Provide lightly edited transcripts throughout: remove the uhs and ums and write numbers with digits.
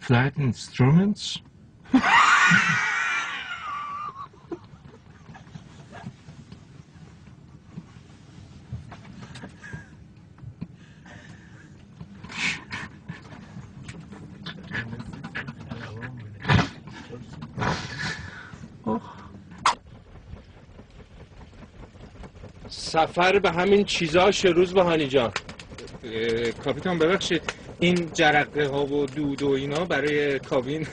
Flight instruments. سفر به همین چیزا روز بهانی جان. کاپیتان ببخشید این جرقه ها و دود و اینا برای کابین.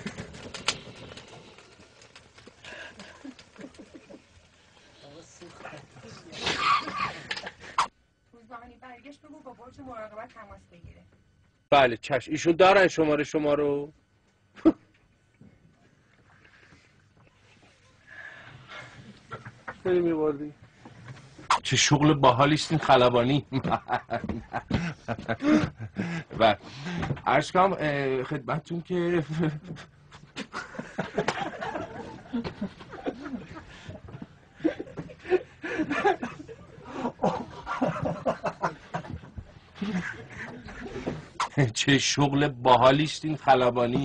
برگشت بگو با برج مراقبت تماس بگیره. بله چشم، ایشون دارن شماره شما رو. بریم می‌بردی. چه شغل باحالی است این خلبانی. و عرض کنم خدمتتون که چه شغل باحالی است این خلبانی.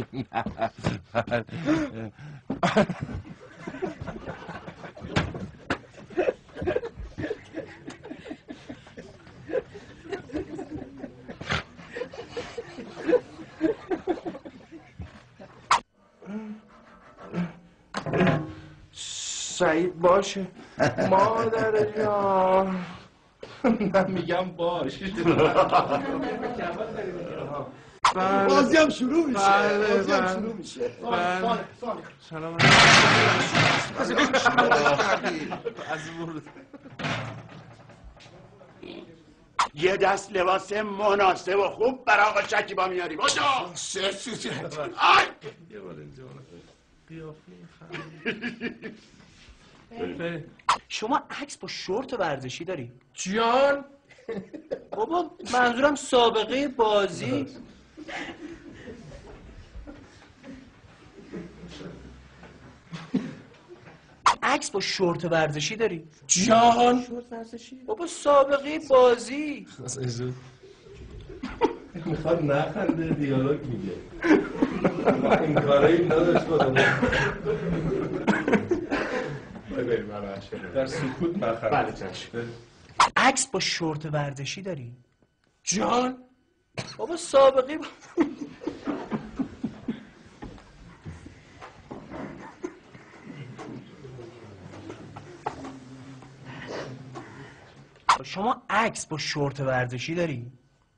سعید باشه مادر جان. من میگم باش. بازی هم شروع میشه. سلام. یه دست لباس مناسب و خوب برای آقا شکیبا میاریم. آجا سه سوزه. یه بار اینجا شما عکس با شورت ورزشی داری؟ جان بابا منظورم سابقه بازی. عکس با شورت ورزشی داری؟ جان شورت ورزشی؟ بابا سابقه بازی. میخواد نخنده دیالوگ میگه. این کارایی نداشت بودم. در سکوت مخنده. بله چشم. عکس با شورت ورزشی داری؟ جان بابا سابقه شما عکس با شورت ورزشی داری؟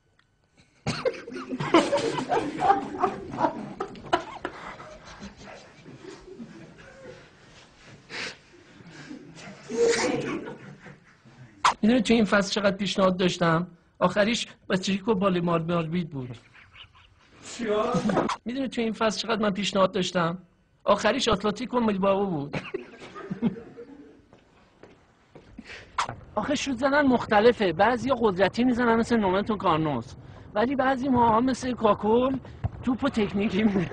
میدونی تو این فصل چقدر پیشنهاد داشتم؟ آخریش بچه‌ریکو بالی مالبید بود. میدونی تو این فصل چقدر من پیشنهاد داشتم؟ آخریش آتلتیکو میلبائو بود. آخه شوت زدن مختلفه. بعضیا قدرتی میزنن مثل نومنتو کارنوس، ولی بعضی ماها مثل کاکل توپو تکنیکی میزنن.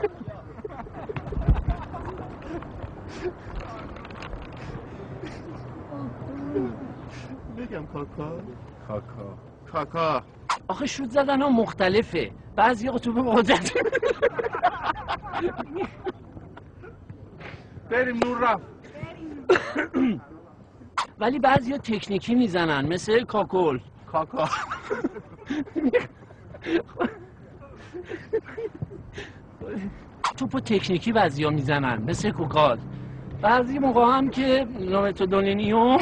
بگم کاکا. آخه شوت زدن ها مختلفه. بعضیا توپو قدرتی. بریم نور رفت. ولی بعضیا تکنیکی میزنن مثل کاکل. کاکا توپو تکنیکی بعضیا میزنن مثل کوکال. بعضی موقع هم که نومتو دونینیو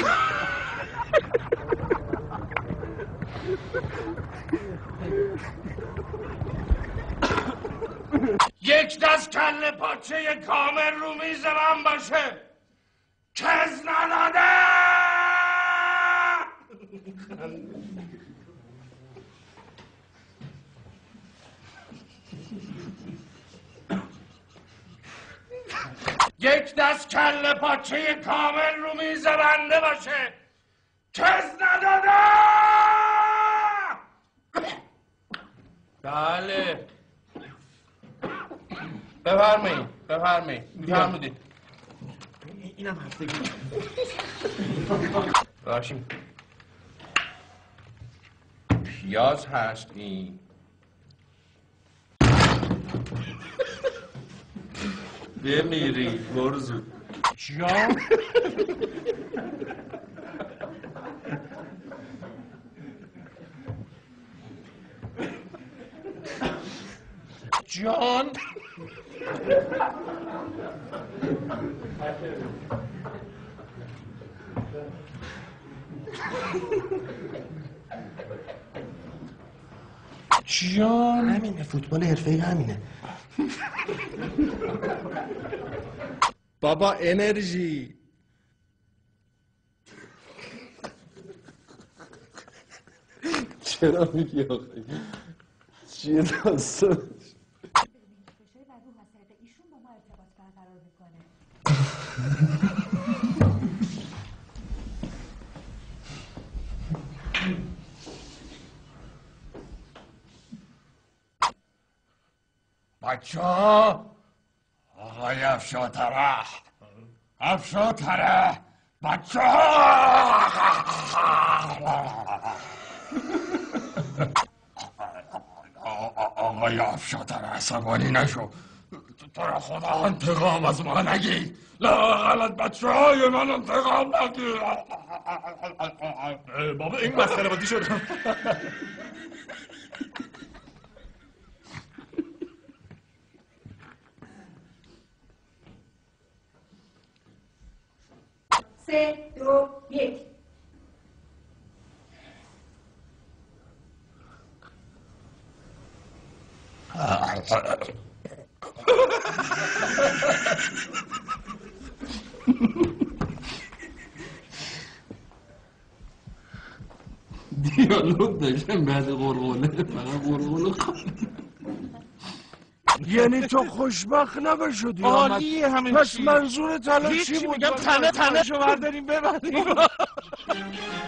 یک دست کله پاچه کامل رو میز من باشه. کز نداده. یک دست کله پاچه کامل رو میز بنده باشه. کز نداده. بله بفرمایید. اینم هفتگی. باشیم. پیاز هست این. بمیری برزو جان جان جان همینه فوتبال حرفه‌ای همینه. بابا انرژی چرا میگی آخه چیه داستانش ایشون با ما ارتباط برقرار میکنه. بچه ها آقای افشاتره بچه ها آقای افشاتره عصبانی نشو تو را خدا انتقام از ما نگیر لااقل بچه های من انتقام نگیر بابا این مسخره بازی شد 3 2 1 دیالوگ داشتم بعد قرقونه فقط قرقونه یعنی تو خوشبخت نباشدی عالیه همین پس منظور تلاش چی بود؟ میگم تنه شو برداریم ببریم